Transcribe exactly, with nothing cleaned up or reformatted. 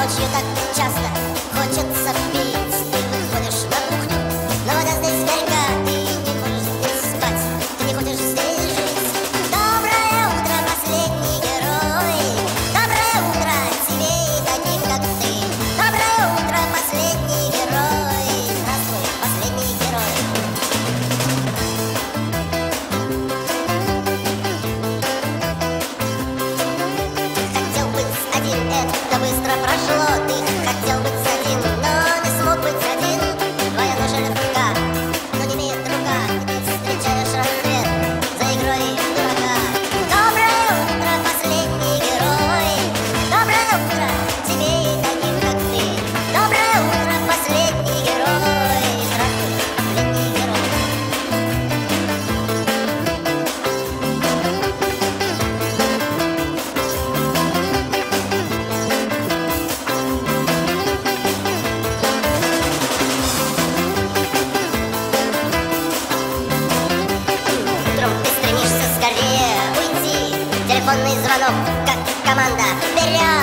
ночью так часто хочется пить. Ты выходишь на кухню, но вода здесь горька. Ты не хочешь здесь спать, ты не хочешь здесь жить. Доброе утро, последний герой. Доброе утро тебе и таким, как ты. Доброе утро, последний герой. Здравствуй, последний герой. Хотел быть один, это быстро прошло. Ты хотел быть один, но не смог быть один. Твоя ноша легка, но не имеет друга. И ты встречаешь рассвет за игрой в дурака. Доброе утро, последний герой. Доброе утро тебе и таким, как ты. Доброе утро, последний герой. Здравствуй, последний герой. Утром ты стремишься скорее уйти. Телефонный звонок, как команда. Вперед!